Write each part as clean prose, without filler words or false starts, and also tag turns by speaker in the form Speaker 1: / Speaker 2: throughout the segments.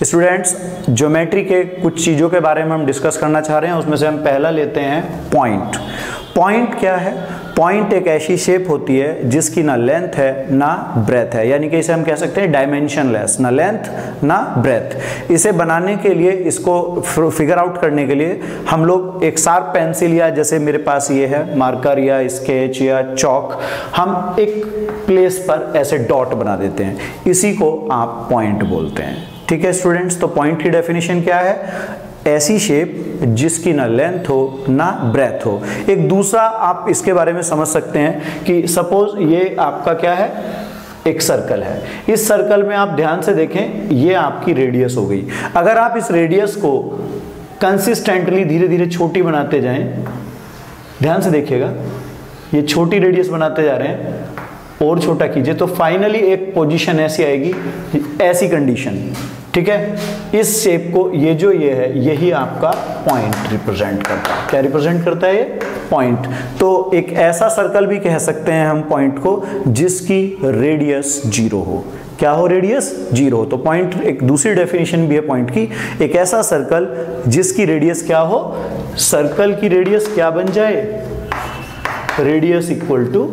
Speaker 1: Students, geometry के कुछ चीज़ों के बारे में हम डिस्कस करना चाह रहे हैं। उसमें से हम पहला लेते हैं पॉइंट। पॉइंट क्या है? पॉइंट एक ऐसी शेप होती है जिसकी ना लेंथ है ना ब्रेथ है, यानी कि इसे हम कह सकते हैं डायमेंशनलेस, ना लेंथ ना ब्रेथ। इसे बनाने के लिए, इसको फिगर आउट करने के लिए हम लोग एक शार्प पेंसिल या जैसे मेरे पास ये है मार्कर या स्केच या चौक, हम एक प्लेस पर ऐसे डॉट बना देते हैं, इसी को आप पॉइंट बोलते हैं। ठीक है स्टूडेंट्स, तो पॉइंट की डेफिनेशन क्या है? ऐसी शेप जिसकी ना लेंथ हो ना ब्रेथ हो। एक दूसरा आप इसके बारे में समझ सकते हैं कि सपोज ये आपका क्या है, एक सर्कल है। इस सर्कल में आप ध्यान से देखें, ये आपकी रेडियस हो गई। अगर आप इस रेडियस को कंसिस्टेंटली धीरे धीरे छोटी बनाते जाएं, ध्यान से देखिएगा, ये छोटी रेडियस बनाते जा रहे हैं और छोटा कीजिए, तो फाइनली एक पोजीशन ऐसी आएगी, ऐसी कंडीशन। ठीक है, इस शेप को ये है, यही आपका पॉइंट रिप्रेजेंट करता है। क्या रिप्रेजेंट करता है? ये पॉइंट। तो एक ऐसा सर्कल भी कह सकते हैं हम पॉइंट को जिसकी रेडियस 0 हो। क्या हो? रेडियस 0 हो। तो पॉइंट एक दूसरी डेफिनेशन भी है पॉइंट की, एक ऐसा सर्कल जिसकी रेडियस क्या हो, सर्कल की रेडियस क्या बन जाए, रेडियस इक्वल टू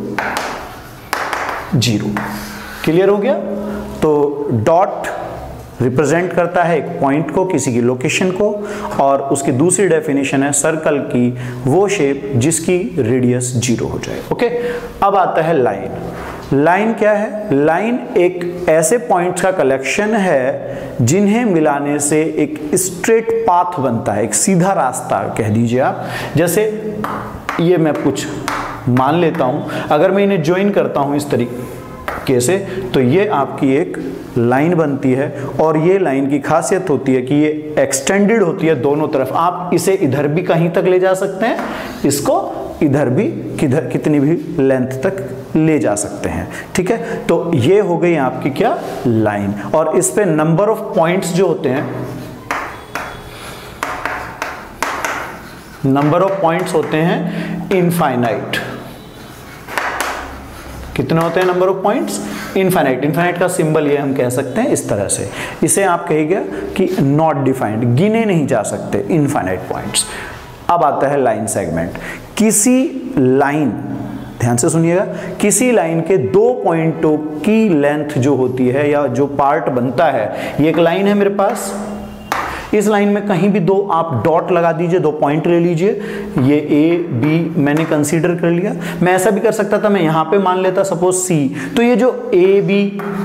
Speaker 1: 0। क्लियर हो गया? तो डॉट रिप्रेजेंट करता है एक पॉइंट को, किसी की लोकेशन को, और उसकी दूसरी डेफिनेशन है सर्कल की वो शेप जिसकी रेडियस 0 हो जाए। ओके, अब आता है लाइन। लाइन क्या है? लाइन एक ऐसे पॉइंट्स का कलेक्शन है जिन्हें मिलाने से एक स्ट्रेट पाथ बनता है, एक सीधा रास्ता कह दीजिए आप। जैसे ये मैं कुछ मान लेता हूं, अगर मैं इन्हें ज्वाइन करता हूं इस तरीके से, तो ये आपकी एक लाइन बनती है। और ये लाइन की खासियत होती है कि ये एक्सटेंडेड होती है दोनों तरफ। आप इसे इधर भी कहीं तक ले जा सकते हैं, इसको इधर भी कितनी भी लेंथ तक ले जा सकते हैं। ठीक है, तो ये हो गई आपकी क्या, लाइन। और इस पे नंबर ऑफ पॉइंट्स जो होते हैं, नंबर ऑफ पॉइंट्स होते हैं इनफाइनाइट। कितने होते हैं number of points? Infinite. Infinite का सिंबल ये हम कह सकते हैं इस तरह से, इसे आप कहिएगा कि नॉट डिफाइंड, गिने नहीं जा सकते इनफाइनाइट पॉइंट्स। अब आता है लाइन सेगमेंट। किसी लाइन, ध्यान से सुनिएगा, किसी लाइन के 2 पॉइंटों की लेंथ जो होती है या जो पार्ट बनता है, ये एक लाइन है मेरे पास, इस लाइन में कहीं भी 2 आप डॉट लगा दीजिए, 2 पॉइंट ले लीजिए, ये ए बी मैंने कंसीडर कर लिया। मैं ऐसा भी कर सकता था, मैं यहां पे मान लेता सपोज सी, तो ये जो ए बी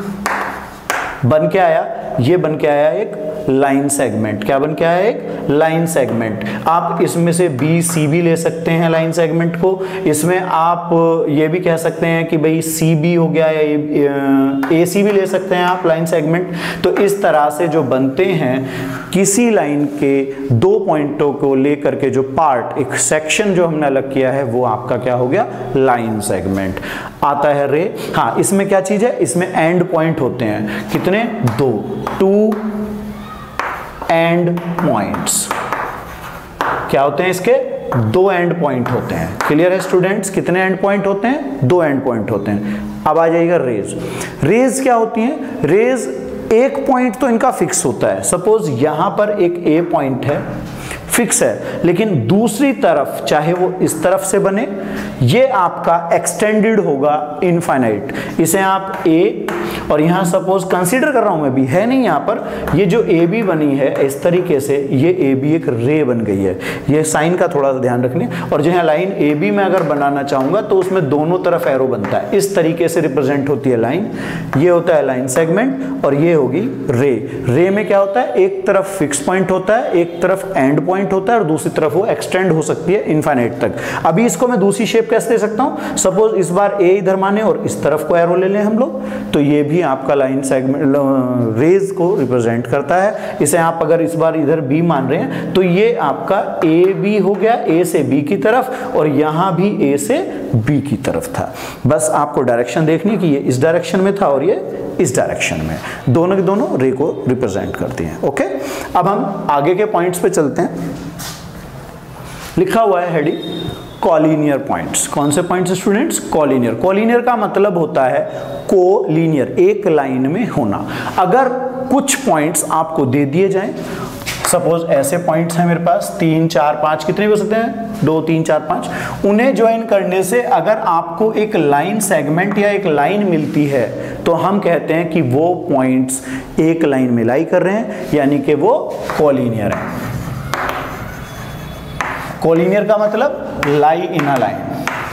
Speaker 1: बन के आया, ये बन के आया एक लाइन सेगमेंट। क्या बन के आया? एक लाइन सेगमेंट। आप इसमें से बी सी भी ले सकते हैं लाइन सेगमेंट को, इसमें आप ये भी कह सकते हैं कि भाई सी बी हो गया, या ए सी भी ले सकते हैं आप लाइन सेगमेंट। तो इस तरह से जो बनते हैं, किसी लाइन के 2 पॉइंटों को लेकर के जो पार्ट, एक सेक्शन जो हमने अलग किया है, वो आपका क्या हो गया, लाइन सेगमेंट। आता है रे। हाँ, इसमें क्या चीज है, इसमें एंड पॉइंट होते हैं। कितने? 2 एंड पॉइंट्स। क्या होते हैं इसके? 2 एंड पॉइंट होते हैं। क्लियर है स्टूडेंट्स? कितने एंड पॉइंट होते हैं? 2 एंड पॉइंट होते हैं। अब आ जाएगा रेज। रेज क्या होती है? रेज एक पॉइंट तो इनका फिक्स होता है। सपोज यहां पर एक ए पॉइंट है, फिक्स है, लेकिन दूसरी तरफ चाहे वो इस तरफ से बने, ये आपका एक्सटेंडेड होगा इनफाइनाइट। इसे आप ए, और यहां सपोज कंसीडर कर रहा हूं मैं भी, है नहीं यहां पर, ये जो ए बी बनी है इस तरीके से, ये ए बी एक रे बन गई है। ये साइन का थोड़ा सा ध्यान रखने। और जो है लाइन ए बी में अगर बनाना चाहूंगा तो उसमें दोनों तरफ एरो बनता है, इस तरीके से रिप्रेजेंट होती है लाइन। ये होता है लाइन सेगमेंट, और ये होगी रे। रे में क्या होता है? एक तरफ फिक्स पॉइंट होता है, एक तरफ एंड पॉइंट होता है, और दूसरी तरफ वो एक्सटेंड हो सकती है इनफाइनाइट तक। अभी इसको मैं दूसरी शेप कैसे दे सकता हूं? सपोज इस बार ए इधर माने और इस तरफ को एरो ले लें हम लोग, तो ये भी आपका लाइन सेगमेंट रेज को रिप्रेजेंट करता है। इसे आप अगर इस बार इधर बी मान रहे हैं, तो ये आपका ए बी हो गया, ए से बी की तरफ, और यहां भी ए से बी की तरफ था। बस आपको डायरेक्शन देखनी कि ये इस डायरेक्शन में था और ये इस डायरेक्शन में, दोनों के दोनों रे को रिप्रेजेंट करती हैं। ओके, अब हम आगे के पॉइंट्स पे चलते हैं। लिखा हुआ है हेडिंग कॉलिनियर पॉइंट्स। कौन से पॉइंट्स स्टूडेंट्स? कॉलिनियर। कॉलिनियर का मतलब होता है कोलिनियर, एक लाइन में होना। अगर कुछ पॉइंट्स आपको दे दिए जाएं, सपोज ऐसे पॉइंट्स हैं मेरे पास 3 4 5, कितने भी हो सकते हैं? 2 3 4 5। उन्हें ज्वाइन करने से अगर आपको एक लाइन सेगमेंट या एक लाइन मिलती है तो हम कहते हैं कि वो पॉइंट्स एक लाइन में लाई कर रहे हैं, यानी कि वो कॉलिनियर है। कॉलिनियर का मतलब लाई इन अ लाइन।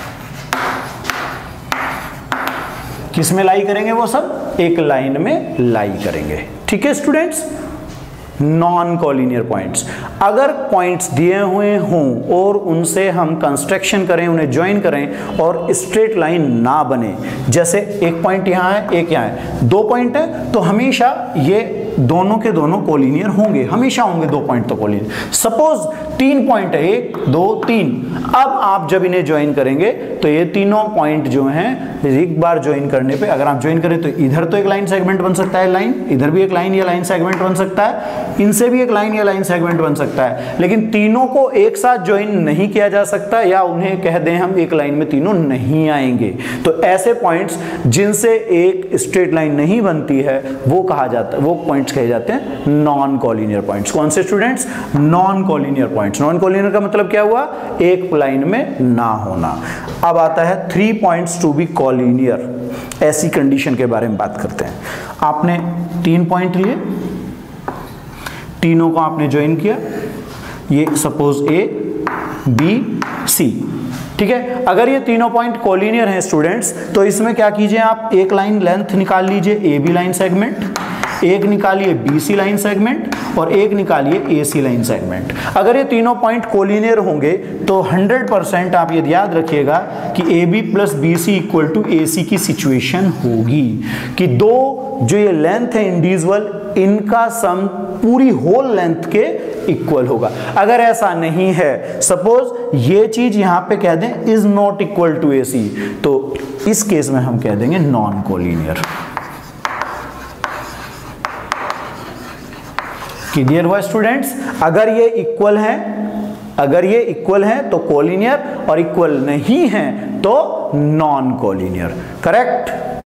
Speaker 1: किस में लाई करेंगे? वो सब एक लाइन में लाई करेंगे। ठीक है स्टूडेंट्स। नॉन कॉलिनियर पॉइंट्स, अगर पॉइंट्स दिए हुए हों और उनसे हम कंस्ट्रक्शन करें, उन्हें ज्वाइन करें और स्ट्रेट लाइन ना बने, जैसे एक पॉइंट यहाँ है, एक यहाँ है, 2 पॉइंट है, तो हमेशा ये दोनों के दोनों कॉलिनियर होंगे, हमेशा होंगे 2 पॉइंट तो कॉलिनियर। सपोज 3 पॉइंट है, 1 2 3, अब आप जब इन्हें ज्वाइन करेंगे तो ये तीनों पॉइंट जो हैं एक बार ज्वाइन करने पे, अगर आप ज्वाइन करें तो इधर तो एक लाइन सेगमेंट बन सकता है, लाइन, इधर भी एक लाइन या लाइन सेगमेंट बन सकता है, इनसे भी एक लाइन या लाइन सेगमेंट बन सकता है, लेकिन तीनों को एक साथ ज्वाइन नहीं किया जा सकता, या उन्हें कह दें हम एक लाइन में तीनों नहीं आएंगे। तो ऐसे पॉइंट्स जिनसे एक स्ट्रेट लाइन नहीं बनती है वो कहा जाता है, वो पॉइंट्स कहे जाते हैं नॉन कॉलिनियर पॉइंट्स। कौन से students? Non collinear points. Non collinear का मतलब क्या हुआ? एक लाइन में ना होना। अब आता है 3 पॉइंट्स टू बी कॉलिनियर। ऐसी कंडीशन के बारे में बात करते हैं। आपने 3 पॉइंट लिए, तीनों को आपने ज्वाइन किया, ये सपोज A B C, ठीक है। अगर ये तीनों पॉइंट कॉलिनियर हैं स्टूडेंट्स, तो इसमें क्या कीजिए आप, एक लाइन लेंथ निकाल लीजिए AB लाइन सेगमेंट, एक निकालिए BC लाइन सेगमेंट और एक निकालिए AC लाइन सेगमेंट। अगर ये तीनों पॉइंट कोलिनियर होंगे तो 100% आप ये याद रखिएगा कि AB plus BC equal to AC की सिचुएशन होगी कि दो जो ये लेंथ है इंडिविजुअल, इनका सम पूरी होल लेंथ के इक्वल होगा। अगर ऐसा नहीं है, सपोज ये चीज यहां पे कह दें is not equal to AC, तो इस केस में हम कह देंगे नॉन कोलिनियर। क्लियर हुआ स्टूडेंट्स? अगर ये इक्वल है तो कोलिनियर, और इक्वल नहीं है तो नॉन कोलिनियर। करेक्ट?